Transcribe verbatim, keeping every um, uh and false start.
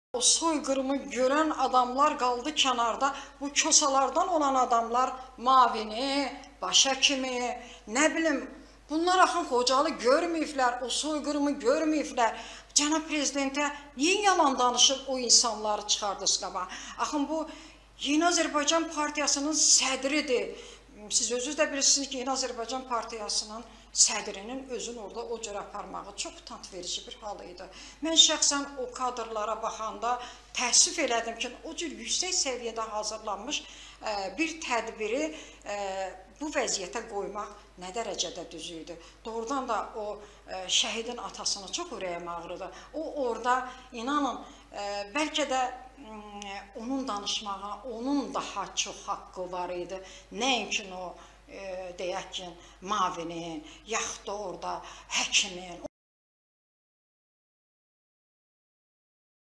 O soyqırımı görən adamlar qaldı kənarda. Bu kosalardan olan adamlar Mavini, başhəkimi, nə bilim, bunlar axın Xocalı görməyiblər, o soyqırımı görməyiblər. Cənab Prezidentə niyə yalan danışıb o insanları çıxardınız qabağa? Axın bu Yeni Azərbaycan Partiyasının sədridir. Siz özünüz də bilirsiniz ki, Yeni Azərbaycan Partiyasının sədrinin özün orada o cür aparmağı çox utanc verici bir hal idi. Mən şəxsən o kadrlara baxanda təəssüf elədim ki, o cür yüksək səviyyədə hazırlanmış bir tədbiri bu vəziyyətə qoymaq nə dərəcədə düz idi. Doğrudan da o şəhidin atasına çox ürəyim ağrıdı. O orada, inanın, bəlkə də onun danışmağa, onun daha çox haqqı var idi. Nəinki o, deyək ki, Mavinin, yaxud da orada həkimin.